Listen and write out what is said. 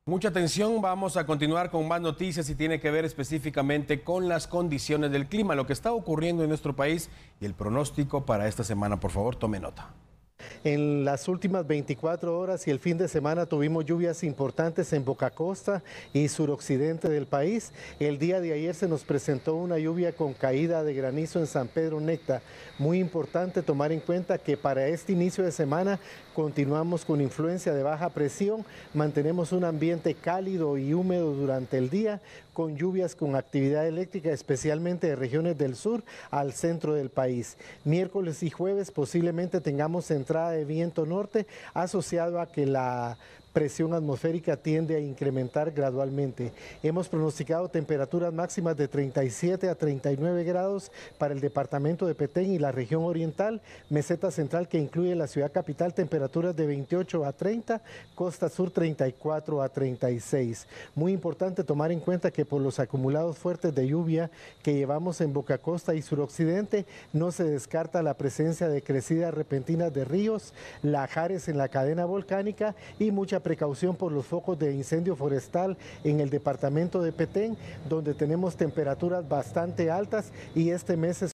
Mucha atención, vamos a continuar con más noticias y tiene que ver específicamente con las condiciones del clima, lo que está ocurriendo en nuestro país y el pronóstico para esta semana. Por favor, tome nota. En las últimas 24 horas y el fin de semana tuvimos lluvias importantes en Boca Costa y suroccidente del país. El día de ayer se nos presentó una lluvia con caída de granizo en San Pedro Necta. Muy importante tomar en cuenta que para este inicio de semana continuamos con influencia de baja presión, mantenemos un ambiente cálido y húmedo durante el día, con lluvias con actividad eléctrica, especialmente de regiones del sur al centro del país. Miércoles y jueves posiblemente tengamos entrada de viento norte asociado a que la presión atmosférica tiende a incrementar gradualmente. Hemos pronosticado temperaturas máximas de 37 a 39 grados para el departamento de Petén y la región oriental, meseta central que incluye la ciudad capital, temperaturas de 28 a 30, costa sur 34 a 36. Muy importante tomar en cuenta que por los acumulados fuertes de lluvia que llevamos en Boca Costa y suroccidente, no se descarta la presencia de crecidas repentinas de ríos, lajares en la cadena volcánica y mucha precaución por los focos de incendio forestal en el departamento de Petén, donde tenemos temperaturas bastante altas y este mes